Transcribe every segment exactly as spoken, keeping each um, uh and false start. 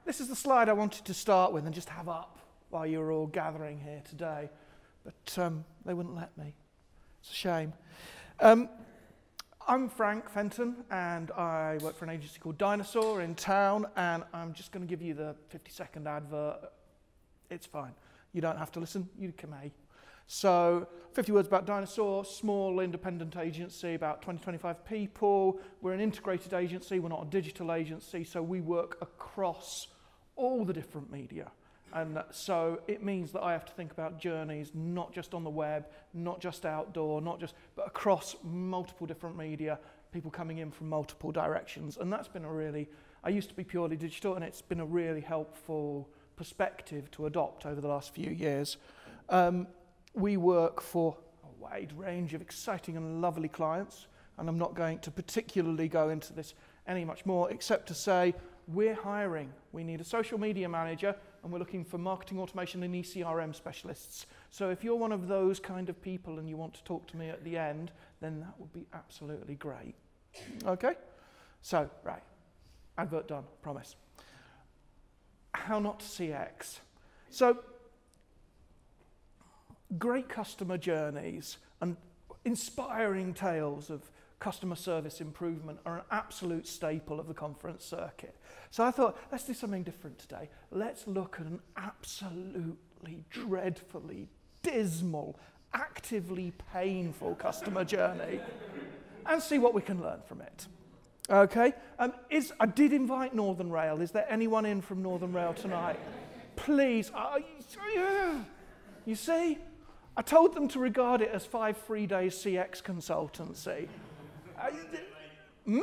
this is the slide I wanted to start with and just have up while you were all gathering here today, but um, they wouldn't let me. It's a shame. Um, I'm Frank Fenton, and I work for an agency called Dinosaur in town, and I'm just going to give you the fifty second advert. It's fine. You don't have to listen. You can may. So, fifty words about Dinosaur, small independent agency, about twenty to twenty-five people. We're an integrated agency. We're not a digital agency, so we work across all the different media. And so it means that I have to think about journeys, not just on the web, not just outdoor, not just, but across multiple different media, people coming in from multiple directions. And that's been a really, I used to be purely digital, and it's been a really helpful perspective to adopt over the last few years. Um, we work for a wide range of exciting and lovely clients, and I'm not going to particularly go into this any much more, except to say we're hiring. We need a social media manager, and we're looking for marketing automation and E C R M specialists. So if you're one of those kind of people and you want to talk to me at the end, then that would be absolutely great. Okay? So, right. Advert done, promise. How not to C X. So, great customer journeys and inspiring tales of customer service improvement are an absolute staple of the conference circuit. So I thought, let's do something different today. Let's look at an absolutely dreadfully dismal, actively painful customer journey and see what we can learn from it. Okay? Um, is, I did invite Northern Rail. Is there anyone in from Northern Rail tonight? Please. Uh, you see? I told them to regard it as five free days C X consultancy. Uh, hmm?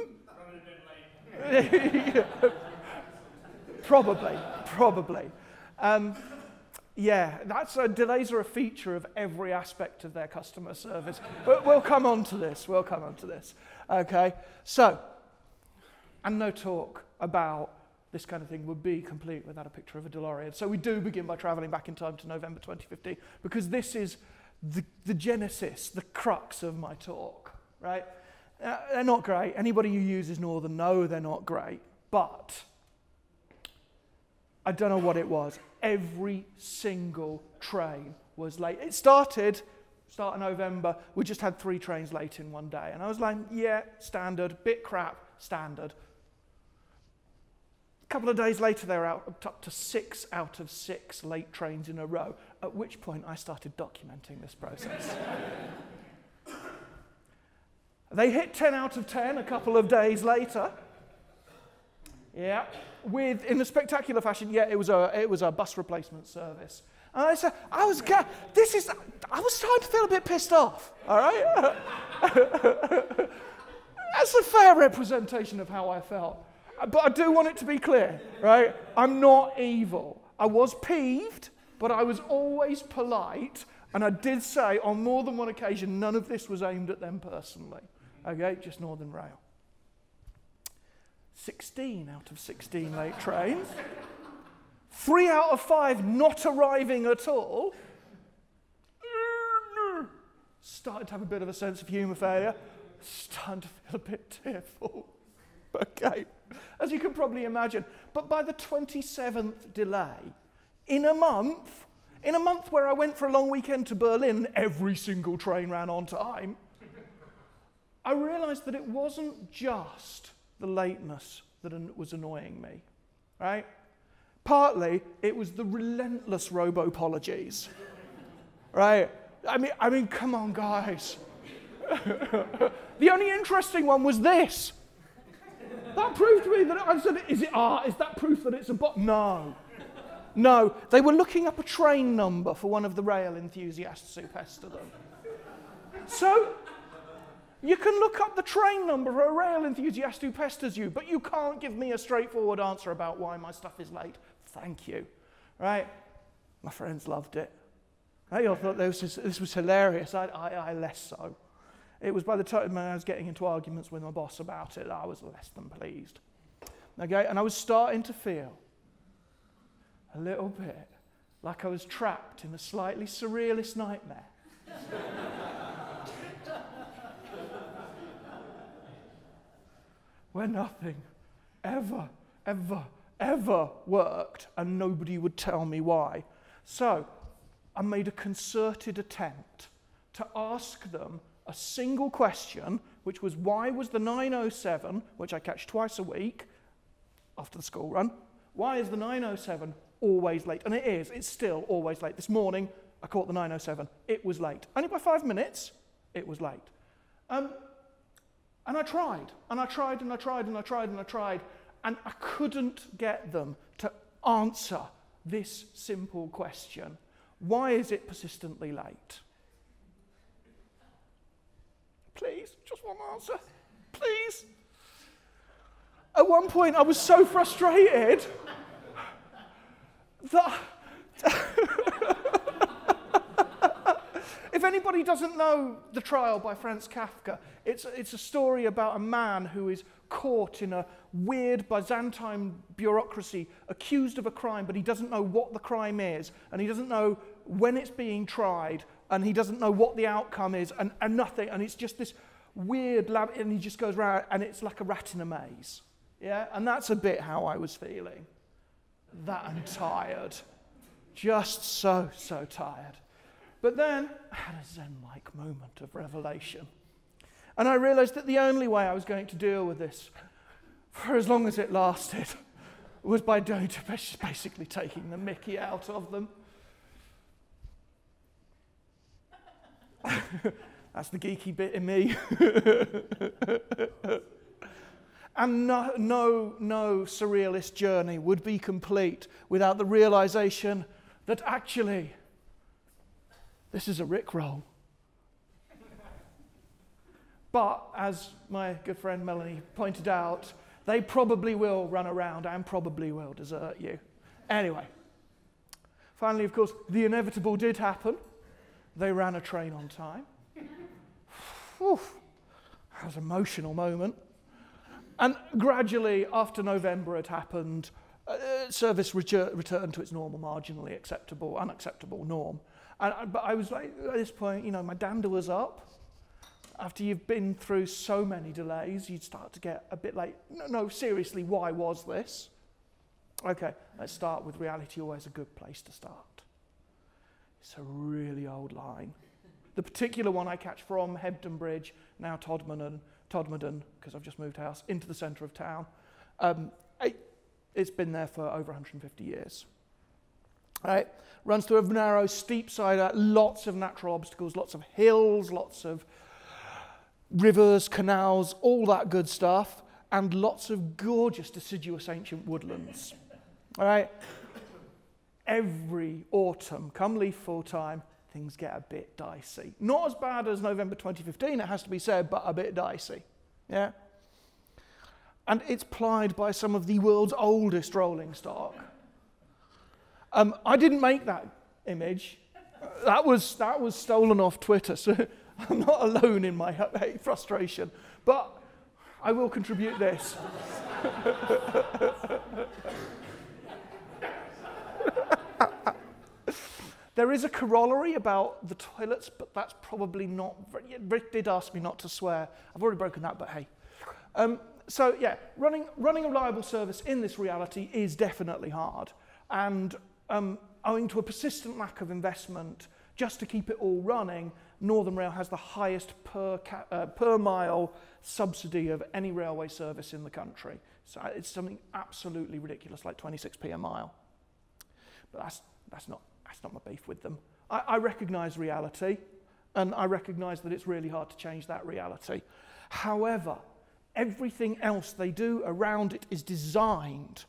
Probably, probably. Um, yeah, that's uh, delays are a feature of every aspect of their customer service. But we'll come on to this. We'll come on to this. Okay. So, and no talk about this kind of thing would be complete without a picture of a DeLorean. So we do begin by travelling back in time to November twenty fifteen, because this is the, the genesis, the crux of my talk. Right? Uh, they're not great. Anybody who uses Northern know they're not great. But I don't know what it was. Every single train was late. It started, start of November, we just had three trains late in one day. And I was like, yeah, standard, bit crap, standard. A couple of days later, they were out, up to six out of six late trains in a row, at which point I started documenting this process. They hit ten out of ten a couple of days later. Yeah, with in a spectacular fashion. Yeah, it was a it was a bus replacement service. And I said, I was this is I was starting to feel a bit pissed off. All right, that's a fair representation of how I felt. But I do want it to be clear, right? I'm not evil. I was peeved, but I was always polite, and I did say on more than one occasion none of this was aimed at them personally. Okay, just Northern Rail. sixteen out of sixteen late trains. Three out of five not arriving at all. Started to have a bit of a sense of humour failure. Starting to feel a bit tearful. Okay, as you can probably imagine. But by the twenty-seventh delay, in a month, in a month where I went for a long weekend to Berlin, every single train ran on time, I realised that it wasn't just the lateness that was annoying me, right? Partly, it was the relentless robo-apologies, right? I mean, I mean, come on, guys. The only interesting one was this. That proved to me that I said, is it art? Is that proof that it's a bot? No. No. They were looking up a train number for one of the rail enthusiasts who pestered them. So, you can look up the train number for a rail enthusiast who pesters you, but you can't give me a straightforward answer about why my stuff is late. Thank you. Right? My friends loved it. They all thought this was, this was hilarious. I, I, I less so. It was by the time I was getting into arguments with my boss about it, I was less than pleased. Okay? And I was starting to feel a little bit like I was trapped in a slightly surrealist nightmare. where nothing ever, ever, ever worked, and nobody would tell me why. So I made a concerted attempt to ask them a single question, which was, why was the nine oh seven, which I catch twice a week after the school run, why is the nine oh seven always late? And it is, it's still always late. This morning, I caught the nine oh seven. It was late. Only by five minutes, it was late. Um, and I tried, and I tried, and I tried, and I tried, and I tried, and I couldn't get them to answer this simple question. Why is it persistently late? Please, just one answer, please. At one point, I was so frustrated that if anybody doesn't know The Trial by Franz Kafka, it's, it's a story about a man who is caught in a weird Byzantine bureaucracy, accused of a crime, but he doesn't know what the crime is, and he doesn't know when it's being tried, and he doesn't know what the outcome is, and, and nothing, and it's just this weird lab, and he just goes around, and it's like a rat in a maze. Yeah, and that's a bit how I was feeling. That and tired. Just so, so tired. But then I had a Zen-like moment of revelation. And I realized that the only way I was going to deal with this, for as long as it lasted, was by doing to basically taking the mickey out of them. That's the geeky bit in me. And no, no, no surrealist journey would be complete without the realization that actually, this is a Rickroll. But, as my good friend Melanie pointed out, they probably will run around and probably will desert you. Anyway, finally, of course, the inevitable did happen. They ran a train on time. Whew, that was an emotional moment. And gradually, after November had happened, uh, service retur- returned to its normal, marginally acceptable, unacceptable norm. And, but I was like, at this point, you know, my dander was up. After you've been through so many delays, you'd start to get a bit like, no, no, seriously, why was this? Okay, let's start with reality, always a good place to start. It's a really old line. The particular one I catch from Hebden Bridge, now Todmorden, Todmorden, because I've just moved house, into the centre of town. Um, it, it's been there for over one hundred fifty years. Right? Runs through a narrow, steep side, lots of natural obstacles, lots of hills, lots of rivers, canals, all that good stuff, and lots of gorgeous deciduous ancient woodlands. All right? Every autumn, come leaf fall time, things get a bit dicey. Not as bad as November twenty fifteen, it has to be said, but a bit dicey. Yeah? And it's plied by some of the world's oldest rolling stock. Um, I didn't make that image. That was, that was stolen off Twitter, so I'm not alone in my frustration. But I will contribute this. There is a corollary about the toilets, but that's probably not... Rick did ask me not to swear. I've already broken that, but hey. Um, so, yeah, running, running a reliable service in this reality is definitely hard. And um, owing to a persistent lack of investment, just to keep it all running, Northern Rail has the highest per, ca uh, per mile subsidy of any railway service in the country. So it's something absolutely ridiculous, like twenty-six p a mile. But that's, that's not... That's not my beef with them. I, I recognise reality, and I recognise that it's really hard to change that reality. However, everything else they do around it is designed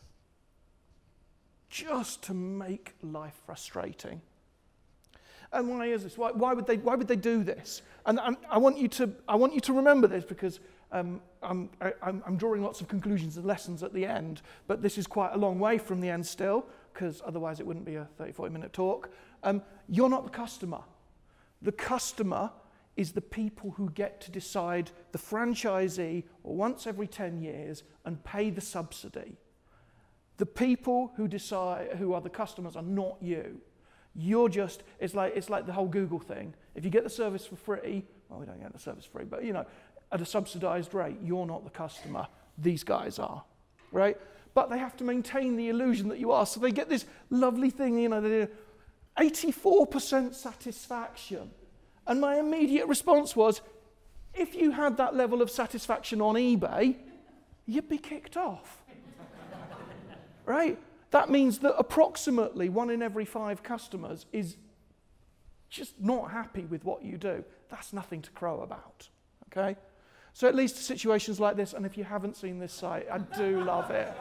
just to make life frustrating. And why is this? Why, why would they? Why would they do this? And, and I want you to. I want you to remember this because um, I'm, I, I'm, I'm drawing lots of conclusions and lessons at the end. But this is quite a long way from the end still, because otherwise it wouldn't be a thirty, forty minute talk. Um, you're not the customer. The customer is the people who get to decide the franchisee once every ten years and pay the subsidy. The people who decide who are the customers are not you. You're just, it's like, it's like the whole Google thing. If you get the service for free, well, we don't get the service for free, but you know, at a subsidized rate, you're not the customer. These guys are, right? but they have to maintain the illusion that you are. So they get this lovely thing, you know, they do eighty-four percent satisfaction. And my immediate response was, if you had that level of satisfaction on eBay, you'd be kicked off. Right? That means that approximately one in every five customers is just not happy with what you do. That's nothing to crow about. Okay? So at least situations like this, and if you haven't seen this site, I do love it.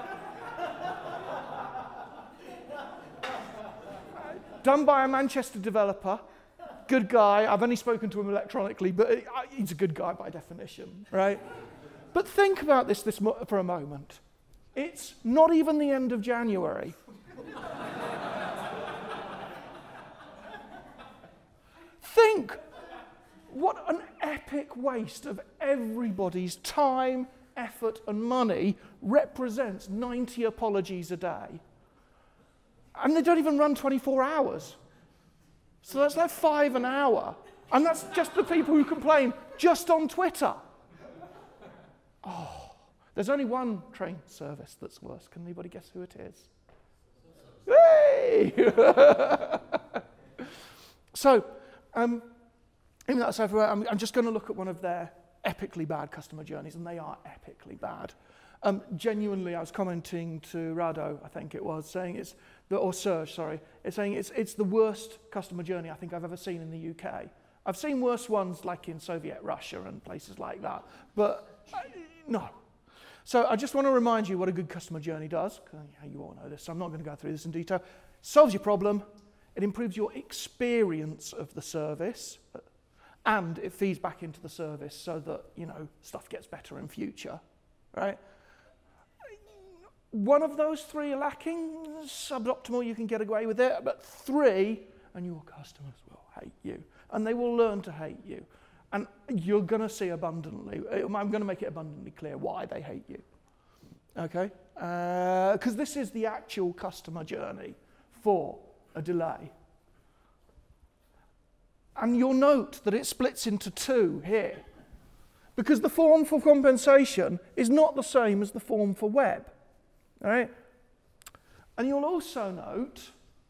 Done by a Manchester developer. Good guy. I've only spoken to him electronically, but he's a good guy by definition, right? But think about this, this mo- for a moment. It's not even the end of January. Think what an epic waste of everybody's time, effort, and money represents ninety apologies a day. And they don't even run twenty-four hours. So that's like five an hour. And that's just the people who complain just on Twitter. Oh, there's only one train service that's worse. Can anybody guess who it is? Hey! So, um, even that's over, I'm, I'm just going to look at one of their epically bad customer journeys, and they are epically bad. Um, genuinely, I was commenting to Rado, I think it was, saying it's, the, or Serge, sorry, it's saying it's, it's the worst customer journey I think I've ever seen in the U K. I've seen worse ones like in Soviet Russia and places like that, but uh, no. So I just want to remind you what a good customer journey does. You all know this, so I'm not going to go through this in detail. Solves your problem, it improves your experience of the service, and it feeds back into the service so that, you know, stuff gets better in future, right? One of those three are lacking, suboptimal, you can get away with it, but three, and your customers will hate you, and they will learn to hate you. And you're going to see abundantly, I'm going to make it abundantly clear why they hate you, okay? Because uh, this is the actual customer journey for a delay. And you'll note that it splits into two here, because the form for compensation is not the same as the form for web. All right? And you'll also note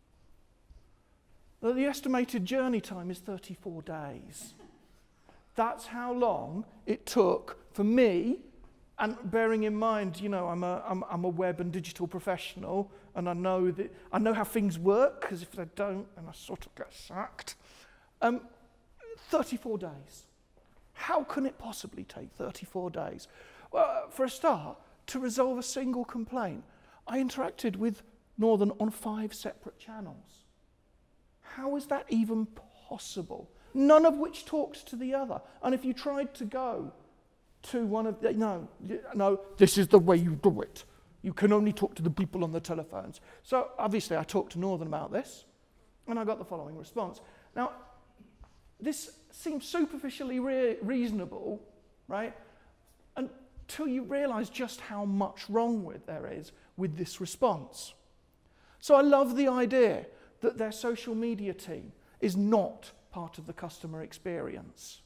that the estimated journey time is thirty-four days. That's how long it took for me, and bearing in mind, you know, I'm a, I'm, I'm a web and digital professional, and I know that I know how things work, because if they don't, then I sort of get sacked. Um, thirty-four days. How can it possibly take thirty-four days? Well, for a start, to resolve a single complaint, I interacted with Northern on five separate channels. How is that even possible? None of which talks to the other. And if you tried to go to one of the, no, no, this is the way you do it. You can only talk to the people on the telephones. So obviously I talked to Northern about this, and I got the following response. Now, this seems superficially re- reasonable, right? Until you realize just how much wrong with there is with this response. So I love the idea that their social media team is not part of the customer experience.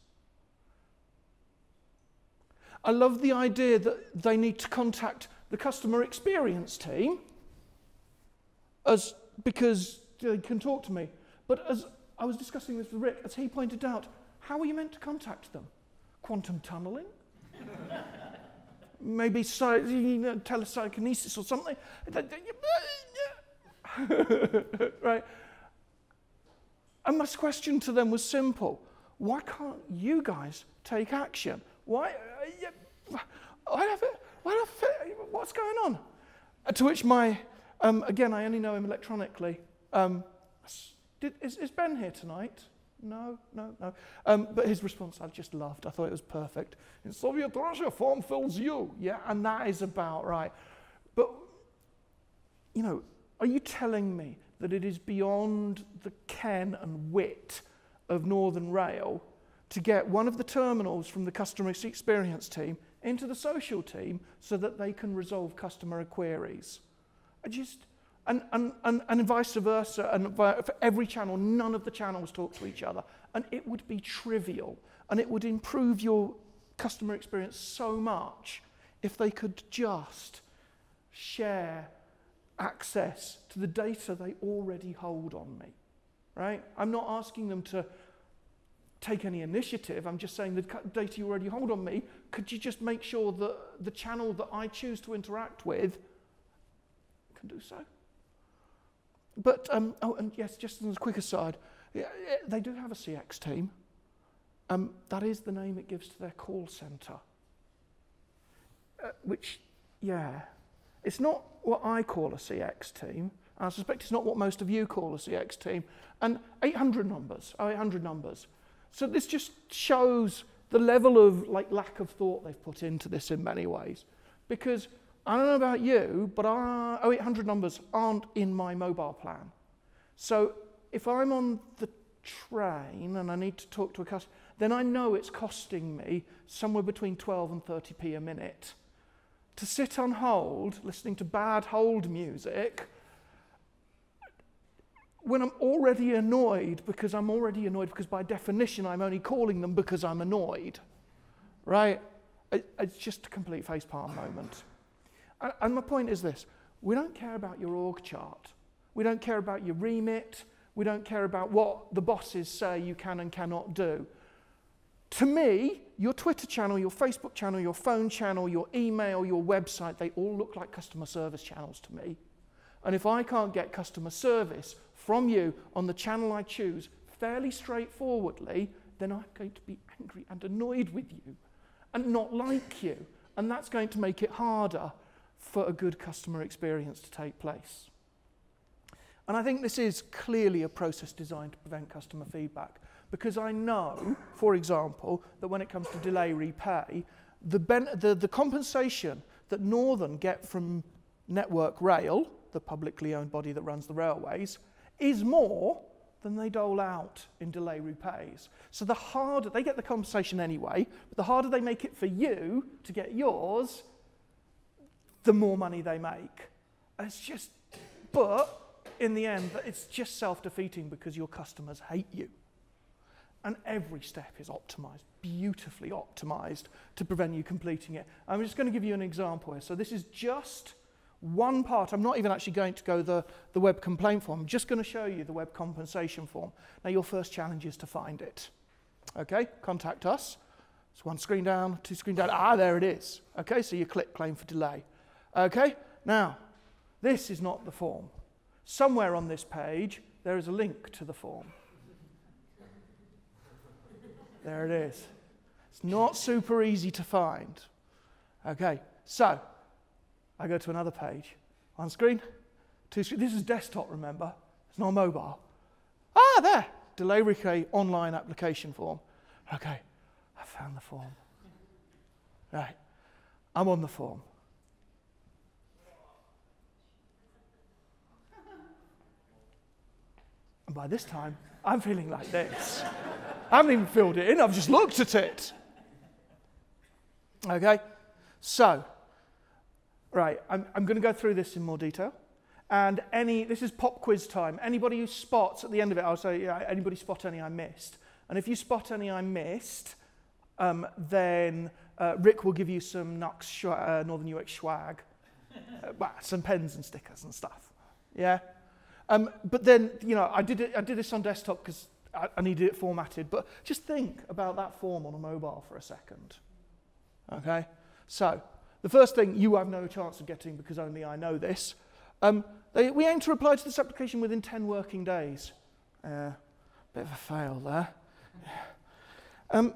I love the idea that they need to contact the customer experience team as because they can talk to me. But as I was discussing this with Rick, as he pointed out, how are you meant to contact them? Quantum tunneling? Maybe so, you know, telepsychonesis or something. Right? And my question to them was simple. Why can't you guys take action? Why? Uh, I have it, why have it, what's going on? Uh, to which my, um, again, I only know him electronically. Um, did, is, is Ben here tonight? No, no, no. Um, but his response I just loved. I thought it was perfect. In Soviet Russia, form fills you. Yeah, and that is about right. But, you know, are you telling me that it is beyond the ken and wit of Northern Rail to get one of the terminals from the customer experience team into the social team so that they can resolve customer queries? I just... And, and, and, and vice versa, and for every channel, none of the channels talk to each other. And it would be trivial, and it would improve your customer experience so much if they could just share access to the data they already hold on me, right? I'm not asking them to take any initiative. I'm just saying the data you already hold on me, could you just make sure that the channel that I choose to interact with can do so? But, um, oh, and yes, just as a quick aside, yeah, they do have a C X team. Um, that is the name it gives to their call center. Uh, which, yeah, it's not what I call a C X team. I suspect it's not what most of you call a C X team. And eight hundred numbers, oh, eight hundred numbers. So this just shows the level of like lack of thought they've put into this in many ways. Because I don't know about you, but our oh eight hundred numbers aren't in my mobile plan. So if I'm on the train and I need to talk to a customer, then I know it's costing me somewhere between twelve and thirty p a minute to sit on hold listening to bad hold music when I'm already annoyed because I'm already annoyed because by definition I'm only calling them because I'm annoyed, right? It, it's just a complete facepalm moment. And, and my point is this, we don't care about your org chart. We don't care about your remit. We don't care about what the bosses say you can and cannot do. To me, your Twitter channel, your Facebook channel, your phone channel, your email, your website, they all look like customer service channels to me. And if I can't get customer service from you on the channel I choose fairly straightforwardly, then I'm going to be angry and annoyed with you and not like you. And that's going to make it harder for a good customer experience to take place. And I think this is clearly a process designed to prevent customer feedback, because I know, for example, that when it comes to delay repay, the, ben the, the compensation that Northern get from Network Rail, the publicly owned body that runs the railways, is more than they dole out in delay repays. So the harder, they get the compensation anyway, but the harder they make it for you to get yours, the more money they make. And it's just, but in the end, it's just self-defeating because your customers hate you. And every step is optimized, beautifully optimized to prevent you completing it. I'm just going to give you an example here. So this is just one part. I'm not even actually going to go the, the web complaint form. I'm just going to show you the web compensation form. Now your first challenge is to find it. Okay, contact us. It's one screen down, two screen down. Ah, there it is. Okay, so you click claim for delay. Okay, now this is not the form. Somewhere on this page, there is a link to the form. There it is. It's not super easy to find. Okay, so I go to another page. One screen, two screen. This is desktop, remember? It's not mobile. Ah, there. Delay repay online application form. Okay, I found the form. Right, I'm on the form. And by this time, I'm feeling like this. I haven't even filled it in, I've just looked at it. Okay, so, right, I'm, I'm going to go through this in more detail. And any, this is pop quiz time. Anybody who spots at the end of it, I'll say, yeah, anybody spot any I missed? And if you spot any I missed, um, then uh, Rick will give you some NUX uh, Northern U X swag, uh, well, some pens and stickers and stuff. Yeah. Um, but then, you know, I did it. I did this on desktop because I, I needed it formatted. But just think about that form on a mobile for a second. Okay. So the first thing you have no chance of getting because only I know this. Um, they, we aim to reply to this application within ten working days. Uh, bit of a fail there. Um,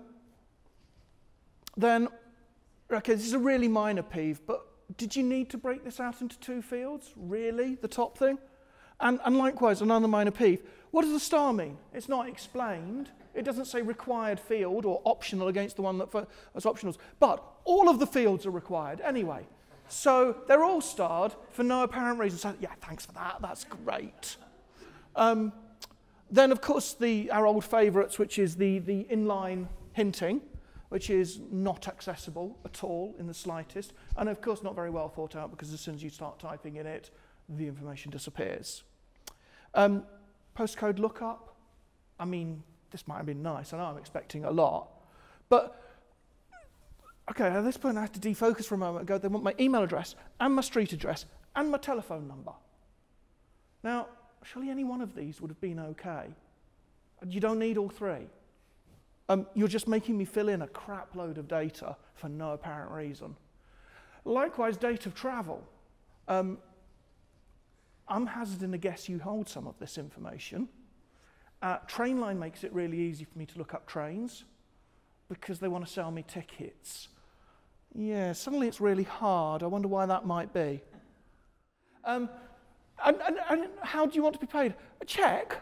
then, okay, this is a really minor peeve, but did you need to break this out into two fields? Really? The top thing? And, and likewise, another minor peeve. What does the star mean? It's not explained. It doesn't say required field or optional against the one that for, as optionals. But all of the fields are required anyway. So they're all starred for no apparent reason. So yeah, thanks for that. That's great. Um, then, of course, the, our old favourites, which is the, the inline hinting, which is not accessible at all in the slightest. And, of course, not very well thought out because as soon as you start typing in it, the information disappears. Um, postcode lookup, I mean, this might have been nice. I know I'm expecting a lot. But okay, at this point I have to defocus for a moment and go, they want my email address and my street address and my telephone number. Now, surely any one of these would have been okay. You don't need all three. Um, you're just making me fill in a crap load of data for no apparent reason. Likewise, date of travel. Um, I'm hazarding a guess you hold some of this information. Uh, Trainline makes it really easy for me to look up trains because they want to sell me tickets. Yeah, suddenly it's really hard. I wonder why that might be. Um, and, and, and how do you want to be paid? A cheque?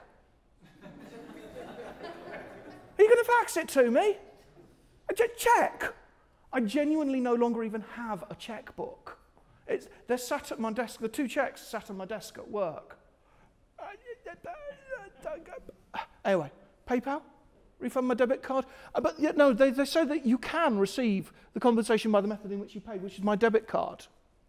Are you going to fax it to me? A cheque? I genuinely no longer even have a checkbook. It's, they're sat at my desk, the two cheques are sat on my desk at work. Anyway, PayPal? Refund my debit card? Uh, but yeah, no, they, they say that you can receive the compensation by the method in which you paid, which is my debit card.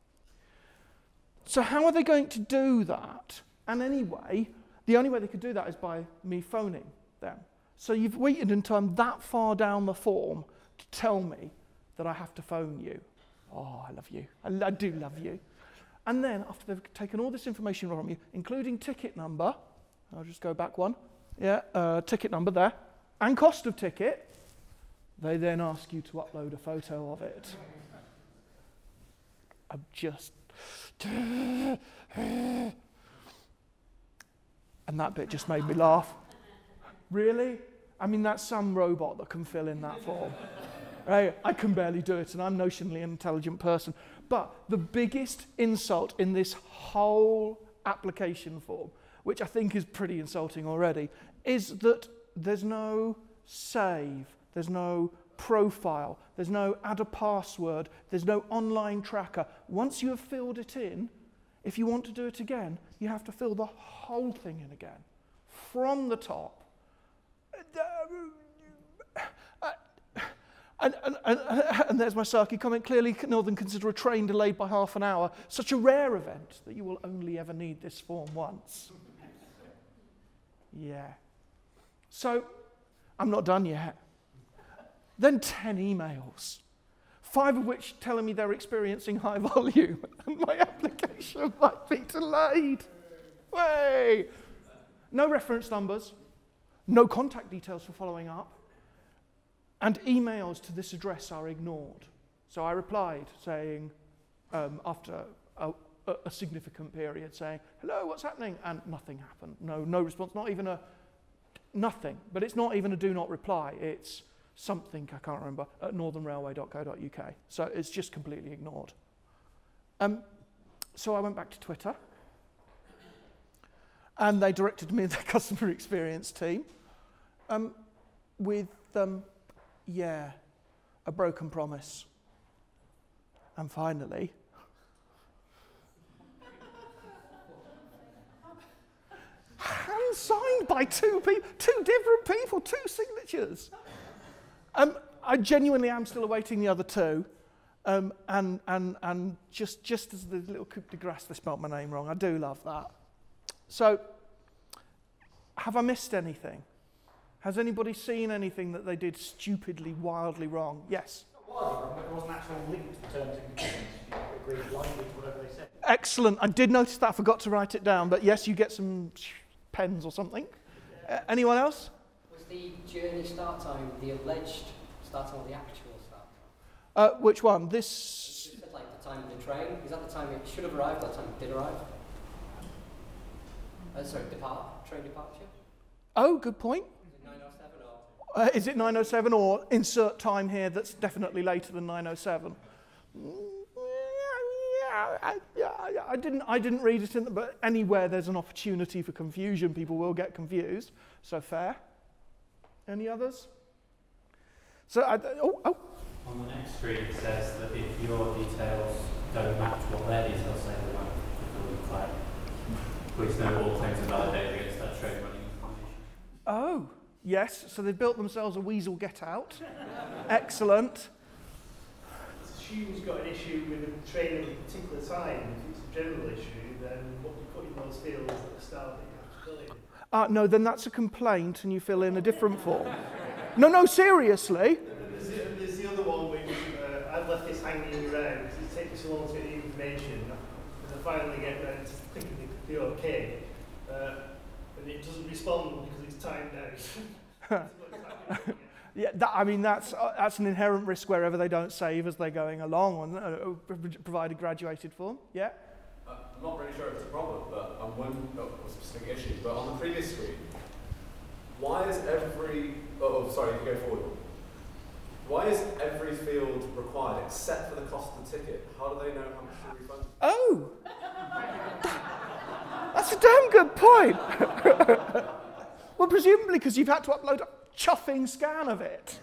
So how are they going to do that? And anyway, the only way they could do that is by me phoning them. So you've waited until I'm that far down the form to tell me that I have to phone you. Oh, I love you. I, I do love you. And then after they've taken all this information from you, including ticket number, I'll just go back one, yeah, uh, ticket number there, and cost of ticket, they then ask you to upload a photo of it. I'm just... And that bit just made me laugh. Really? I mean, that's some robot that can fill in that form. Right? I can barely do it, and I'm notionally an intelligent person. But the biggest insult in this whole application form, which I think is pretty insulting already, is that there's no save, there's no profile, there's no add a password, there's no online tracker. Once you have filled it in, if you want to do it again, you have to fill the whole thing in again, from the top. And, and, and, and there's my sarky comment. Clearly, Northern consider a train delayed by half an hour such a rare event that you will only ever need this form once. Yeah. So, I'm not done yet. Then ten emails, five of which telling me they're experiencing high volume and my application might be delayed. Way! No reference numbers, no contact details for following up, and emails to this address are ignored. So I replied saying, um, after a, a significant period, saying, hello, what's happening? And nothing happened. No, no response, not even a, nothing. But it's not even a do not reply. It's something, I can't remember, at northern railway dot co dot U K. So it's just completely ignored. Um, so I went back to Twitter, and they directed me to the customer experience team um, with, um, yeah, a broken promise. And finally, hand signed by two people, two different people, two signatures. Um, I genuinely am still awaiting the other two, um, and and and just just as the little coup de grace, they spelt my name wrong. I do love that. So, have I missed anything? Has anybody seen anything that they did stupidly, wildly wrong? Yes. Well, there wasn't actual link to terms and conditions. You agreed blindly to whatever they said. Excellent. I did notice that. I forgot to write it down. But yes, you get some pens or something. Uh, anyone else? Was the journey start time the alleged start time or the actual start time? Uh, which one? This. You said like the time of the train. Is that the time it should have arrived? That time it did arrive? Uh, sorry, depart train departure. Oh, good point. Is it nine oh seven or? Uh, is it nine oh seven or insert time here that's definitely later than nine oh seven? Yeah, I, yeah, I didn't. I didn't read it in, the, but anywhere there's an opportunity for confusion, people will get confused. So fair. Any others? So I, oh, oh. On the next screen it says that if your details don't match what their details say, they won't fulfill the claim. Please note all claims are validated against that train running information. Oh, yes. So they've built themselves a weasel get out. Excellent. Assume's got an issue with a train at a particular time. If it's a general issue, then what you put in those fields at the start that you have to fill in. Uh, no, then that's a complaint and you fill in a different form. No, no, seriously. There's the, there's the other one which uh, I've left this hanging around because it takes me so long to get the information, and I finally get round to clicking the, the OK, uh, and it doesn't respond because it's timed out. Yeah, that, I mean, that's, uh, that's an inherent risk wherever they don't save as they're going along and uh, provide a graduated form. Yeah? Uh, I'm not really sure if it's a problem, but I'm one oh, a specific issue. But on the previous screen, why is every, oh, oh sorry, you can go forward. Why is every field required except for the cost of the ticket? How do they know how much to refund? Oh! That's a damn good point. Well, presumably because you've had to upload a chuffing scan of it.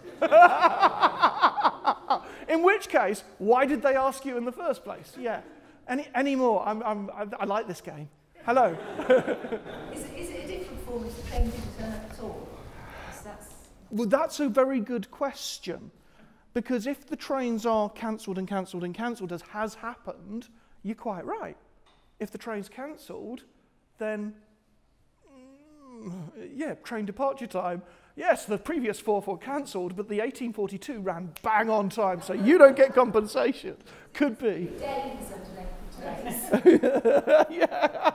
In which case, why did they ask you in the first place? Yeah. Any, any more? I'm, I'm, I, I like this game. Hello. is, it, is it a different form if the train didn't turn up at all? That's... Well, that's a very good question. Because if the trains are cancelled and cancelled and cancelled, as has happened, you're quite right. If the train's cancelled, then, mm, yeah, train departure time. Yes, the previous four were cancelled, but the eighteen forty-two ran bang on time, so you don't get compensation. Could be. Days and days. Yeah.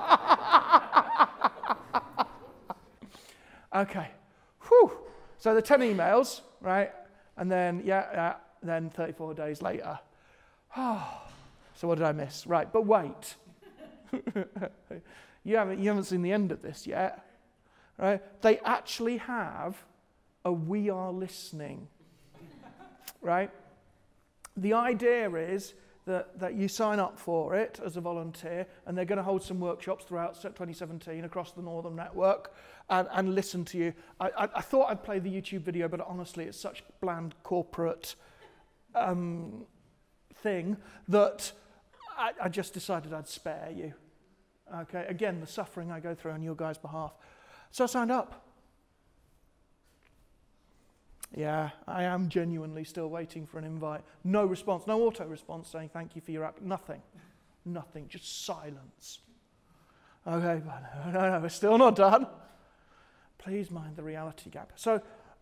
Okay. Whew. So the ten emails, right? And then, yeah, yeah, then thirty-four days later. So what did I miss? Right, but wait. you haven't, you haven't seen the end of this yet. Right? They actually have a "we are listening." Right? The idea is that, that you sign up for it as a volunteer, and they're going to hold some workshops throughout twenty seventeen across the Northern Network and, and listen to you. I, I, I thought I'd play the YouTube video, but honestly, it's such bland corporate um, thing that I, I just decided I'd spare you. Okay, again, the suffering I go through on your guys' behalf. So I signed up. Yeah, I am genuinely still waiting for an invite. No response, no auto response saying thank you for your app. Nothing, nothing, just silence. Okay, but no, no, no, we're still not done. Please mind the reality gap. So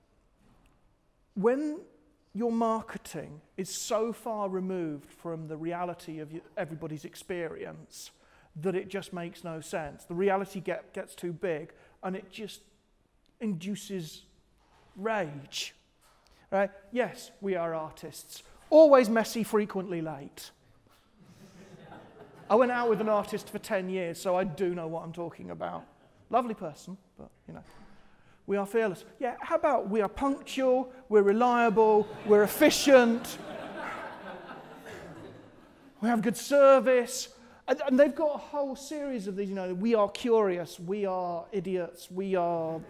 when your marketing is so far removed from the reality of everybody's experience that it just makes no sense, the reality get, gets too big, and it just induces rage, right? Yes, we are artists. Always messy, frequently late. I went out with an artist for ten years, so I do know what I'm talking about. Lovely person, but, you know. We are fearless. Yeah, how about we are punctual, we're reliable, we're efficient, we have good service. And, and they've got a whole series of these, you know, we are curious, we are idiots, we are...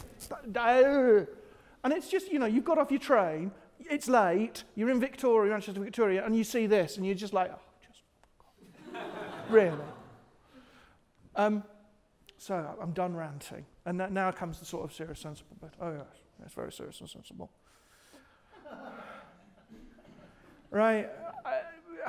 And it's just, you know, you've got off your train, it's late, you're in Victoria, Manchester, Victoria, and you see this, and you're just like, oh, just... Really? Um, so I'm done ranting. And that now comes the sort of serious, sensible bit. Oh, yes, it's very serious and sensible. Right? I,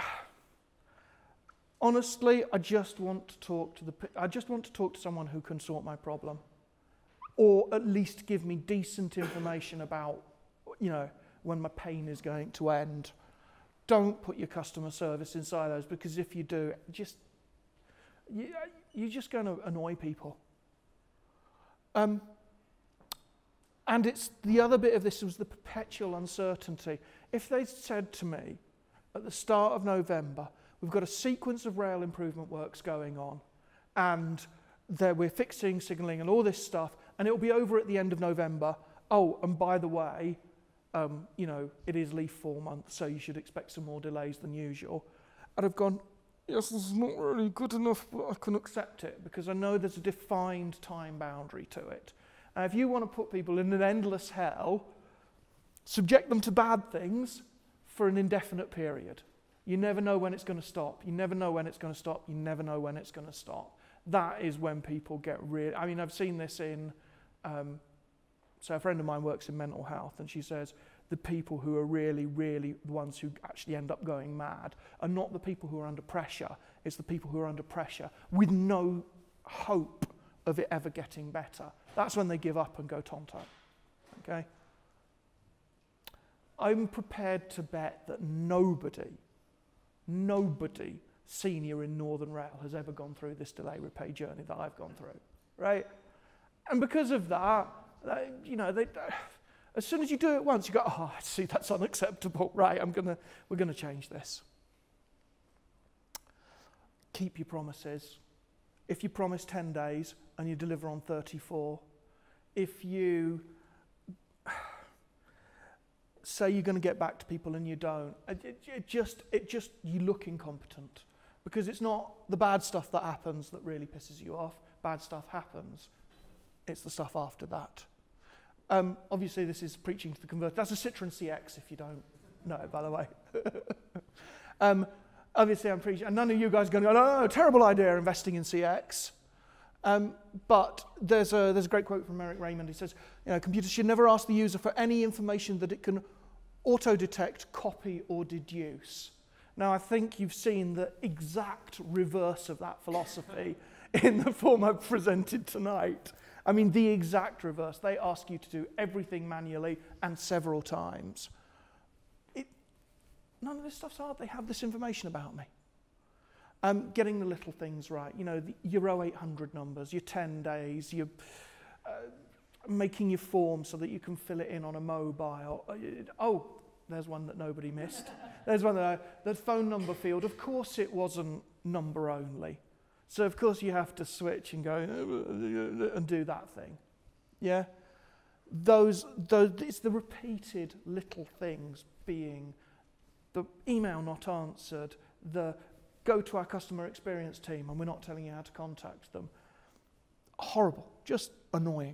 honestly, I just want to talk to the. I just want to talk to someone who can sort my problem, or at least give me decent information about, you know, when my pain is going to end. Don't put your customer service in silos, because if you do, just you, you're just going to annoy people. Um, and it's the other bit of this was the perpetual uncertainty. If they said to me at the start of November, we've got a sequence of rail improvement works going on, and there we're fixing signalling and all this stuff, and it'll be over at the end of November. Oh, and by the way, um, you know, it is leaf four months, so you should expect some more delays than usual. And I've gone, yes, this is not really good enough, but I can accept it because I know there's a defined time boundary to it. And if you want to put people in an endless hell, subject them to bad things for an indefinite period. You never know when it's going to stop. You never know when it's going to stop. You never know when it's going to stop. That is when people get really... I mean, I've seen this in... Um, so a friend of mine works in mental health, and she says the people who are really, really the ones who actually end up going mad are not the people who are under pressure. It's the people who are under pressure with no hope of it ever getting better. That's when they give up and go tonto. Okay? I'm prepared to bet that nobody, nobody senior in Northern Rail has ever gone through this delay repay journey that I've gone through, right? And because of that, they, you know, they, as soon as you do it once, you go, oh, I see, that's unacceptable. Right, I'm gonna, we're gonna change this. Keep your promises. If you promise ten days and you deliver on thirty-four, if you say you're going to get back to people and you don't, it, it just, it just, you look incompetent. Because it's not the bad stuff that happens that really pisses you off. Bad stuff happens. It's the stuff after that. Um, obviously, this is preaching to the converted. That's a Citroen C X, if you don't know, by the way. um, obviously, I'm preaching, and none of you guys are going to go, no, no, terrible idea investing in C X. Um, but there's a, there's a great quote from Eric Raymond. He says, you know, computers should never ask the user for any information that it can auto-detect, copy, or deduce. Now, I think you've seen the exact reverse of that philosophy in the form I've presented tonight. I mean, the exact reverse. They ask you to do everything manually and several times. It, none of this stuff's hard. They have this information about me. Um, getting the little things right. You know, the, your oh eight hundred numbers, your ten days, your uh, making your form so that you can fill it in on a mobile. Oh, there's one that nobody missed. There's one that I, the phone number field. Of course, it wasn't number only. So, of course, you have to switch and go and do that thing. Yeah? Those, those, it's the repeated little things being the email not answered, the go to our customer experience team and we're not telling you how to contact them. Horrible. Just annoying.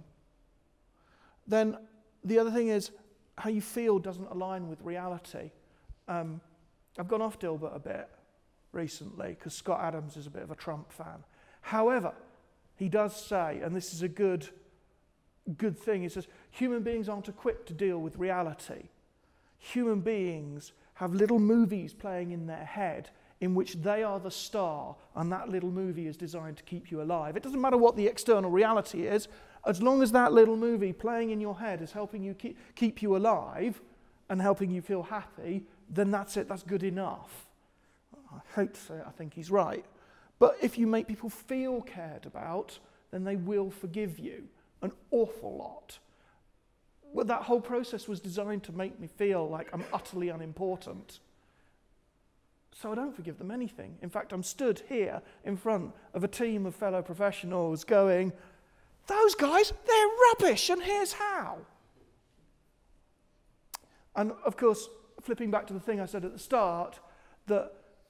Then the other thing is how you feel doesn't align with reality. Um, I've gone off Dilbert a bit recently because Scott Adams is a bit of a Trump fan. However, he does say, and this is a good, good thing, he says, human beings aren't equipped to deal with reality. Human beings have little movies playing in their head in which they are the star, and that little movie is designed to keep you alive. It doesn't matter what the external reality is, as long as that little movie playing in your head is helping you keep, keep you alive and helping you feel happy, then that's it, that's good enough. I hate to say it, I think he's right. But if you make people feel cared about, then they will forgive you an awful lot. Well, that whole process was designed to make me feel like I'm utterly unimportant. So I don't forgive them anything. In fact, I'm stood here in front of a team of fellow professionals going, those guys, they're rubbish, and here's how. And of course, flipping back to the thing I said at the start, that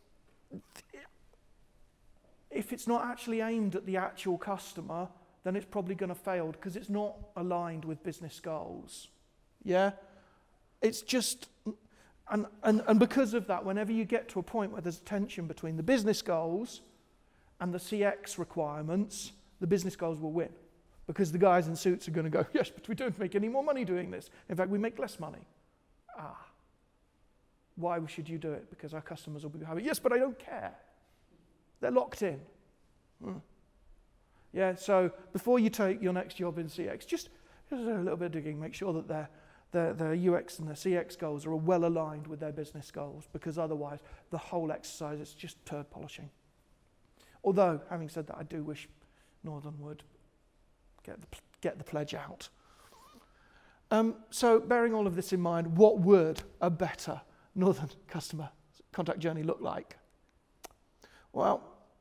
if it's not actually aimed at the actual customer, then it's probably going to fail because it's not aligned with business goals. Yeah? It's just, and, and, and because of that, whenever you get to a point where there's tension between the business goals and the C X requirements, the business goals will win. Because the guys in suits are going to go, yes, but we don't make any more money doing this. In fact, we make less money. Ah. Why should you do it? Because our customers will be happy. Yes, but I don't care. They're locked in. Hmm. Yeah, so before you take your next job in C X, just, just a little bit of digging. Make sure that their, their, their U X and their C X goals are well aligned with their business goals, because otherwise the whole exercise is just turd polishing. Although, having said that, I do wish Northern would get the, get the pledge out. Um, so bearing all of this in mind, what would a better Northern customer contact journey look like? Well,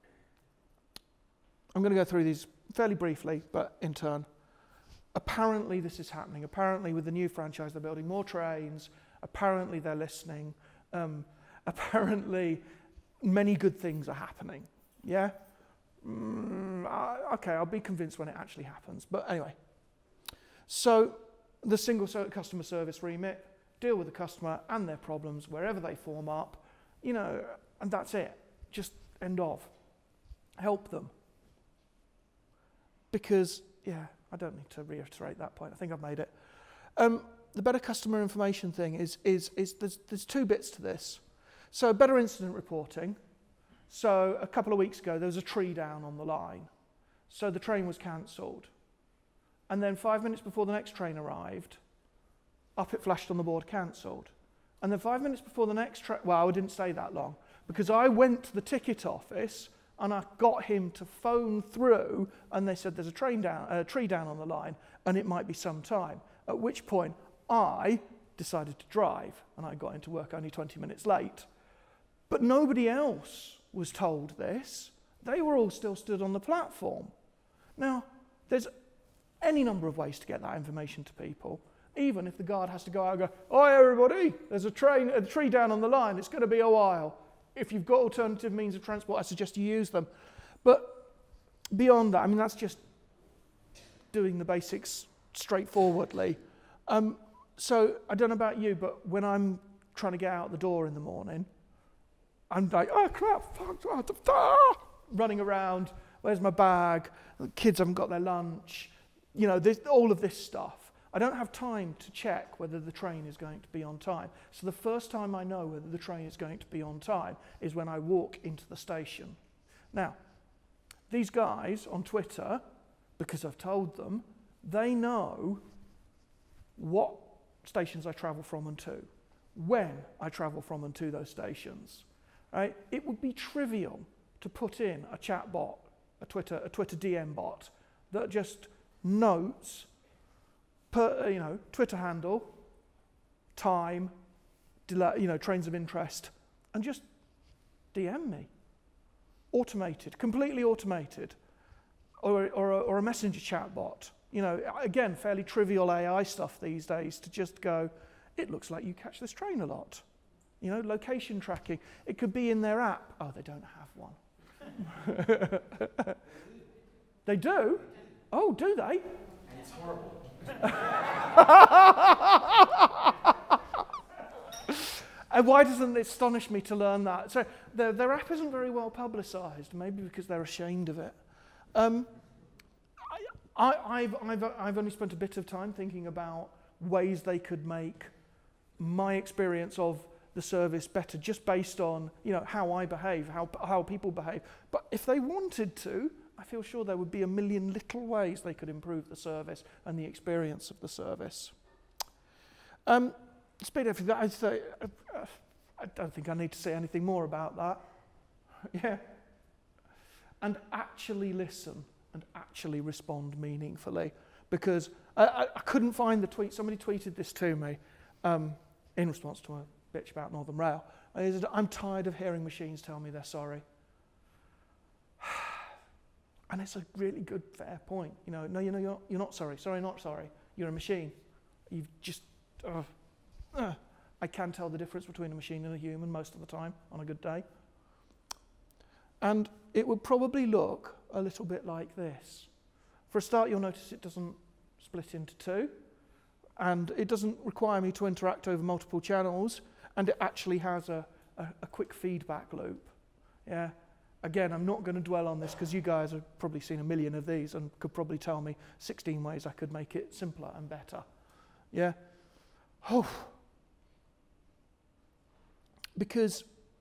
I'm going to go through these fairly briefly, but in turn. Apparently this is happening. Apparently with the new franchise, they're building more trains. Apparently they're listening. Um, apparently many good things are happening. Yeah? Mm, uh, okay, I'll be convinced when it actually happens. But anyway. So the single customer service remit, deal with the customer and their problems wherever they form up, you know, and that's it. Just end of. Help them. Because, yeah, I don't need to reiterate that point. I think I've made it. Um, the better customer information thing is, is, is there's, there's two bits to this. So better incident reporting. So a couple of weeks ago, there was a tree down on the line. So the train was cancelled. And then five minutes before the next train arrived, up it flashed on the board, cancelled. And then five minutes before the next train, well, I didn't stay that long, because I went to the ticket office and I got him to phone through, and they said there's a train down, a tree down on the line, and it might be some time. At which point I decided to drive, and I got into work only twenty minutes late. But nobody else was told this. They were all still stood on the platform. Now, there's any number of ways to get that information to people, even if the guard has to go out and go, "Oi, everybody, there's a train, a tree down on the line, it's going to be a while." If you've got alternative means of transport, I suggest you use them. But beyond that, I mean, that's just doing the basics straightforwardly. Um, so I don't know about you, but when I'm trying to get out the door in the morning, I'm like, oh crap, fuck, ah, running around, where's my bag? The kids haven't got their lunch. You know, this, all of this stuff. I don't have time to check whether the train is going to be on time. So the first time I know whether the train is going to be on time is when I walk into the station. Now, these guys on Twitter, because I've told them, they know what stations I travel from and to, when I travel from and to those stations. Right? It would be trivial to put in a chat bot, a Twitter, a Twitter D M bot that just notes, per, you know, Twitter handle, time, delay, you know, trains of interest, and just D M me. Automated, completely automated, or or a, or a messenger chat bot. You know, again, fairly trivial A I stuff these days to just go, it looks like you catch this train a lot. You know, location tracking. It could be in their app. Oh, they don't have one. They do? Oh, do they? And it's horrible. And why doesn't it astonish me to learn that? So their, their app isn't very well publicised, maybe because they're ashamed of it. Um, I, I, I've, I've, I've only spent a bit of time thinking about ways they could make my experience of the service better, just based on, you know, how I behave, how, how people behave. But if they wanted to, I feel sure there would be a million little ways they could improve the service and the experience of the service. Um, speed of that, I'd say, uh, uh, I don't think I need to say anything more about that. Yeah. And actually listen and actually respond meaningfully, because I, I, I couldn't find the tweet. Somebody tweeted this to me um, in response to a bitch about Northern Rail. I said, I'm tired of hearing machines tell me they're sorry. And it's a really good, fair point. You know, no, you know, you're, you're not sorry. Sorry, not sorry. You're a machine. You've just, uh, uh, I can tell the difference between a machine and a human most of the time on a good day. And it would probably look a little bit like this. For a start, you'll notice it doesn't split into two, and it doesn't require me to interact over multiple channels, and it actually has a, a, a quick feedback loop. Yeah. Again, I'm not going to dwell on this because you guys have probably seen a million of these and could probably tell me sixteen ways I could make it simpler and better. Yeah? Oh. Because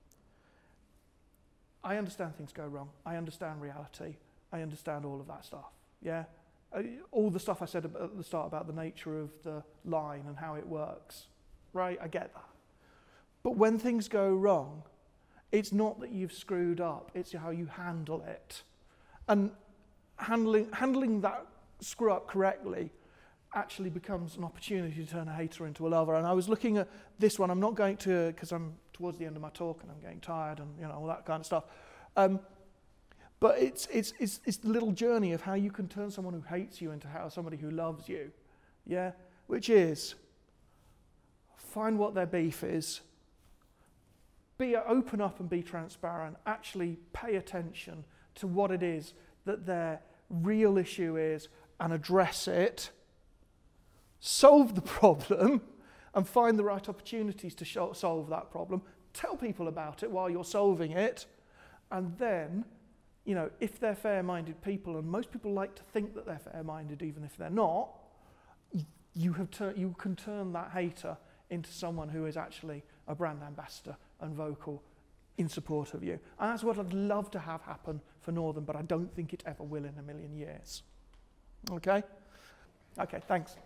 I understand things go wrong. I understand reality. I understand all of that stuff. Yeah? All the stuff I said at the start about the nature of the line and how it works. Right? I get that. But when things go wrong, it's not that you've screwed up, it's how you handle it. And handling, handling that screw up correctly actually becomes an opportunity to turn a hater into a lover. And I was looking at this one. I'm not going to, because I'm towards the end of my talk and I'm getting tired and, you know, all that kind of stuff. Um, but it's, it's, it's, it's the little journey of how you can turn someone who hates you into how somebody who loves you. Yeah? Which is, find what their beef is. Be open up and be transparent. Actually pay attention to what it is that their real issue is and address it. Solve the problem and find the right opportunities to show, solve that problem. Tell people about it while you're solving it. And then, you know, if they're fair-minded people, and most people like to think that they're fair-minded even if they're not, you, have you can turn that hater into someone who is actually a brand ambassador and vocal in support of you. And that's what I'd love to have happen for Northern, but I don't think it ever will in a million years. Okay? Okay, thanks.